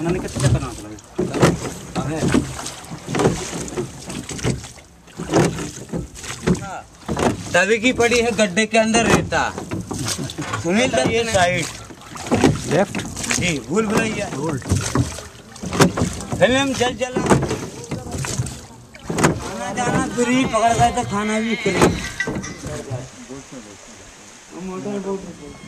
मैंने कितना करना है तभी की पड़ी है गड्ढे के अंदर रहता सुनील दत्त ये साइड लेफ्ट जी भूल भुलैया फिल्म चल चला आना जाना फ्री पकड़ गए तो खाना भी free motor boat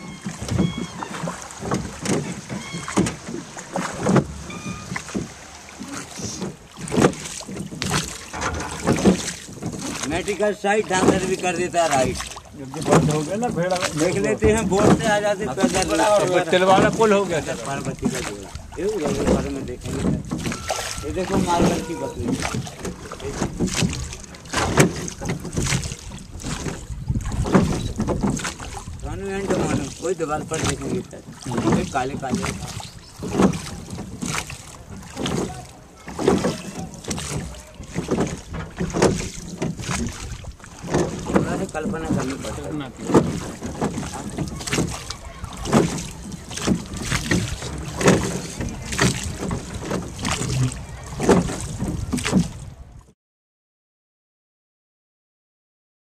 medical side dancer भी कर देता राइट बंद हो गया ना भेड़ा देख लेते हैं बोर्ड से आ जाते तिलवाड़ा पुल हो गया पार्वती का जोड़ा ये बारे में देखेंगे ये देखो मालगढ़ की बकरी मालूम कोई दीवार पर देखेंगे सर काले काले कल्पना करनी पड़ती है।